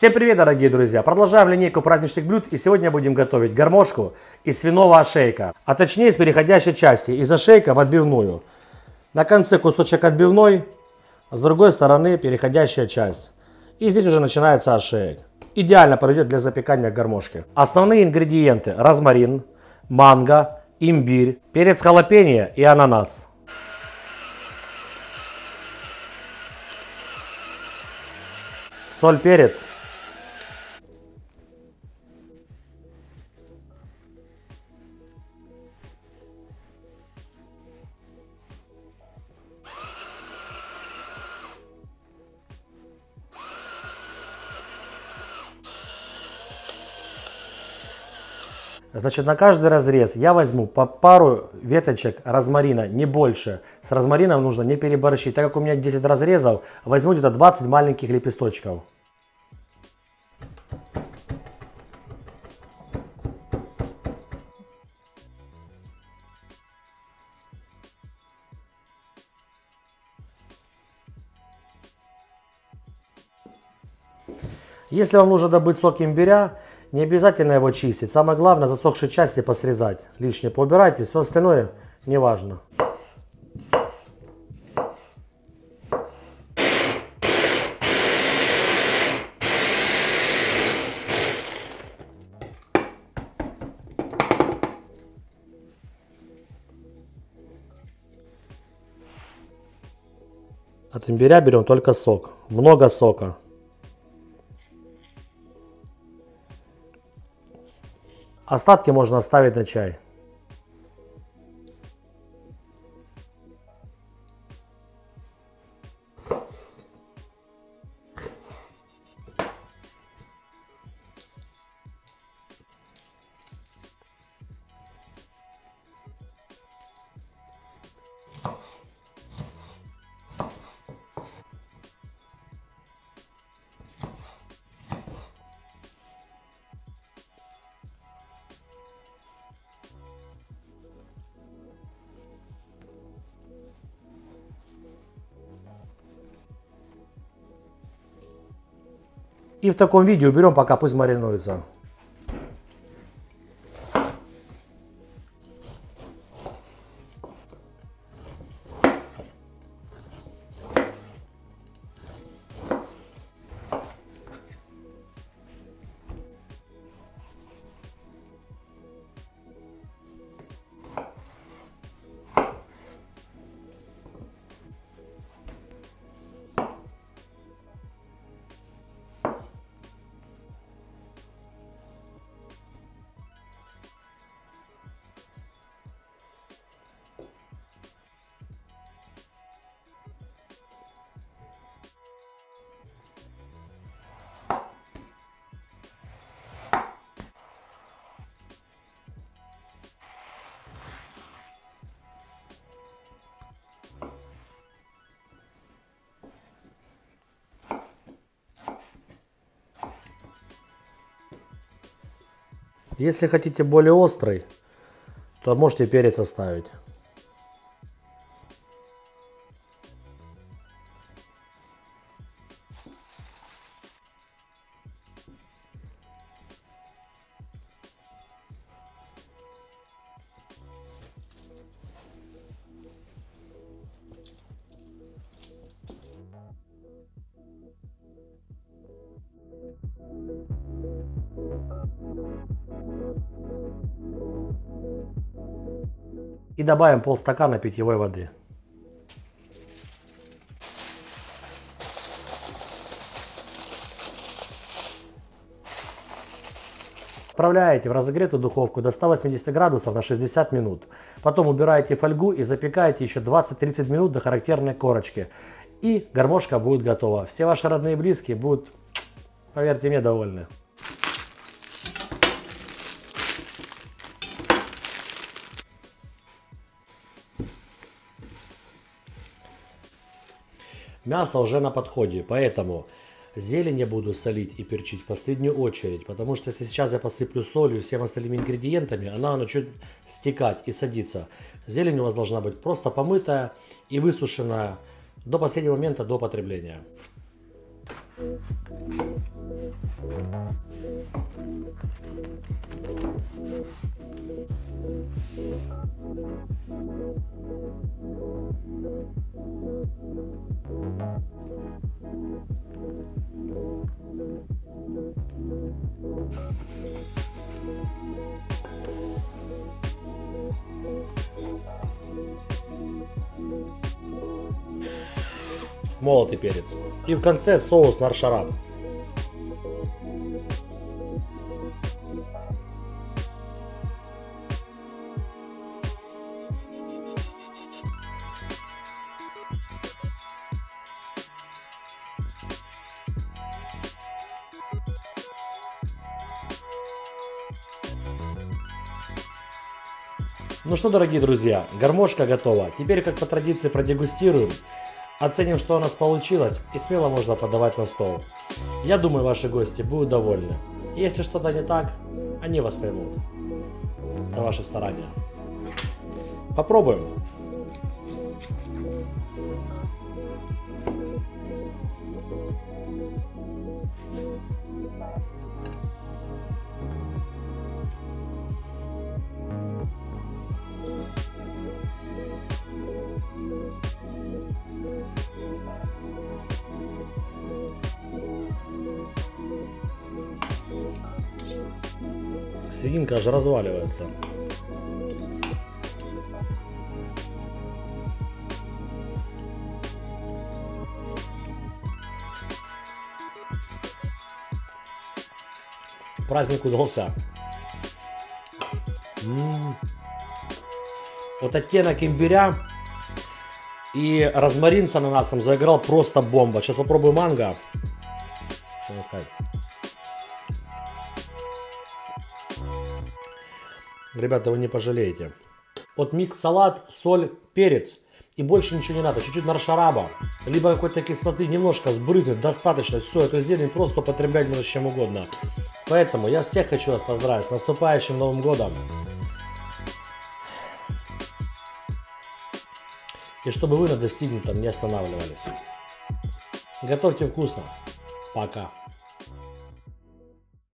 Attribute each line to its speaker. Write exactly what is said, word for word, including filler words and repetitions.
Speaker 1: Всем привет, дорогие друзья! Продолжаем линейку праздничных блюд, и сегодня будем готовить гармошку из свиного ошейка, а точнее из переходящей части, из ошейка в отбивную. На конце кусочек отбивной, с другой стороны переходящая часть. И здесь уже начинается ошеек. Идеально подойдет для запекания гармошки. Основные ингредиенты: розмарин, манго, имбирь, перец халапеньо и ананас. Соль, перец. Значит, на каждый разрез я возьму по пару веточек розмарина, не больше. С розмарином нужно не переборщить. Так как у меня десять разрезов, возьму где-то двадцать маленьких лепесточков. Если вам нужно добыть сок имбиря, не обязательно его чистить. Самое главное, засохшие части посрезать. Лишнее поубирайте, все остальное не важно. От имбиря берем только сок. Много сока. Остатки можно оставить на чай. И в таком виде уберем, пока пусть маринуется. Если хотите более острый, то можете перец оставить. И добавим полстакана питьевой воды. Отправляете в разогретую духовку до ста восьмидесяти градусов на шестьдесят минут. Потом убираете фольгу и запекаете еще двадцать-тридцать минут до характерной корочки. И гармошка будет готова. Все ваши родные и близкие будут, поверьте мне, довольны. Мясо уже на подходе, поэтому зелень я буду солить и перчить в последнюю очередь, потому что если сейчас я посыплю солью и всеми остальными ингредиентами, она начнет стекать и садиться. Зелень у вас должна быть просто помытая и высушенная до последнего момента, до потребления. Молотый перец. И в конце соус наршарап. Ну что, дорогие друзья, гармошка готова. Теперь, как по традиции, продегустируем, оценим, что у нас получилось, и смело можно подавать на стол. Я думаю, ваши гости будут довольны. Если что-то не так, они вас поймут за ваши старания. Попробуем. Свининка аж разваливается. Праздник удался. М-м-м. Вот оттенок имбиря и розмарин с ананасом заиграл просто бомба. Сейчас попробую манго. Что мне сказать? Ребята, вы не пожалеете. Вот микс салат, соль, перец. И больше ничего не надо. Чуть-чуть наршараба. Либо какой-то кислоты. Немножко сбрызнуть. Достаточно. Все, эту зелень просто употреблять можно с чем угодно. Поэтому я всех хочу вас поздравить с наступающим Новым годом. И чтобы вы на достигнутом не останавливались. Готовьте вкусно. Пока.